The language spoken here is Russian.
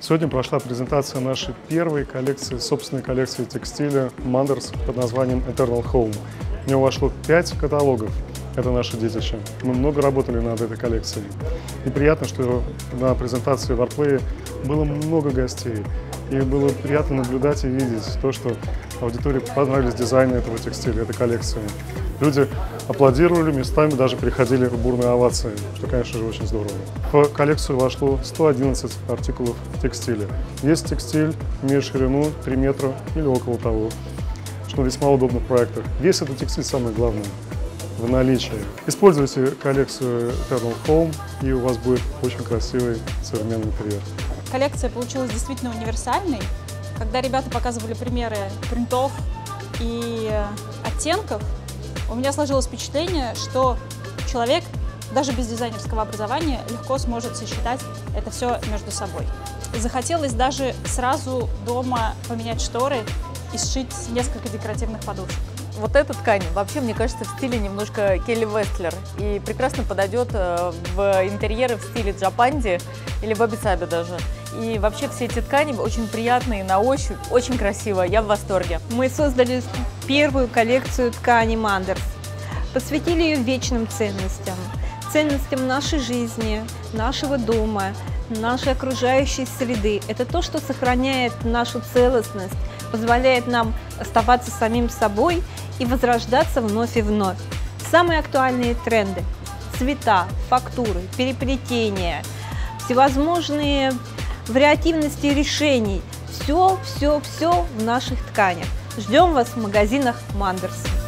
Сегодня прошла презентация нашей первой коллекции, собственной коллекции текстиля Manders под названием Eternal Home. В него вошло 5 каталогов. Это наше детище. Мы много работали над этой коллекцией. И приятно, что на презентации в Artplay было много гостей. И было приятно наблюдать и видеть то, что аудитории понравились дизайны этого текстиля, этой коллекции. Люди аплодировали, местами даже переходили в бурные овации, что, конечно же, очень здорово. В коллекцию вошло 111 артикулов текстиля. Есть текстиль, имеет ширину 3 метра или около того, что весьма удобно в проектах. Весь этот текстиль самое главное в наличии. Используйте коллекцию Eternal Home, и у вас будет очень красивый современный интерьер. Коллекция получилась действительно универсальной. Когда ребята показывали примеры принтов и оттенков, у меня сложилось впечатление, что человек даже без дизайнерского образования легко сможет сочетать это все между собой. Захотелось даже сразу дома поменять шторы и сшить несколько декоративных подушек. Вот эта ткань вообще, мне кажется, в стиле немножко Келли Вестлер и прекрасно подойдет в интерьеры в стиле Джапанди или Ваби-Саби даже. И вообще все эти ткани очень приятные на ощупь, очень красиво, я в восторге. Мы создали первую коллекцию ткани Manders, посвятили ее вечным ценностям, ценностям нашей жизни, нашего дома, нашей окружающей среды. Это то, что сохраняет нашу целостность, позволяет нам оставаться самим собой и возрождаться вновь и вновь. Самые актуальные тренды – цвета, фактуры, переплетения, всевозможные вариативности решений. Все в наших тканях. Ждем вас в магазинах Manders.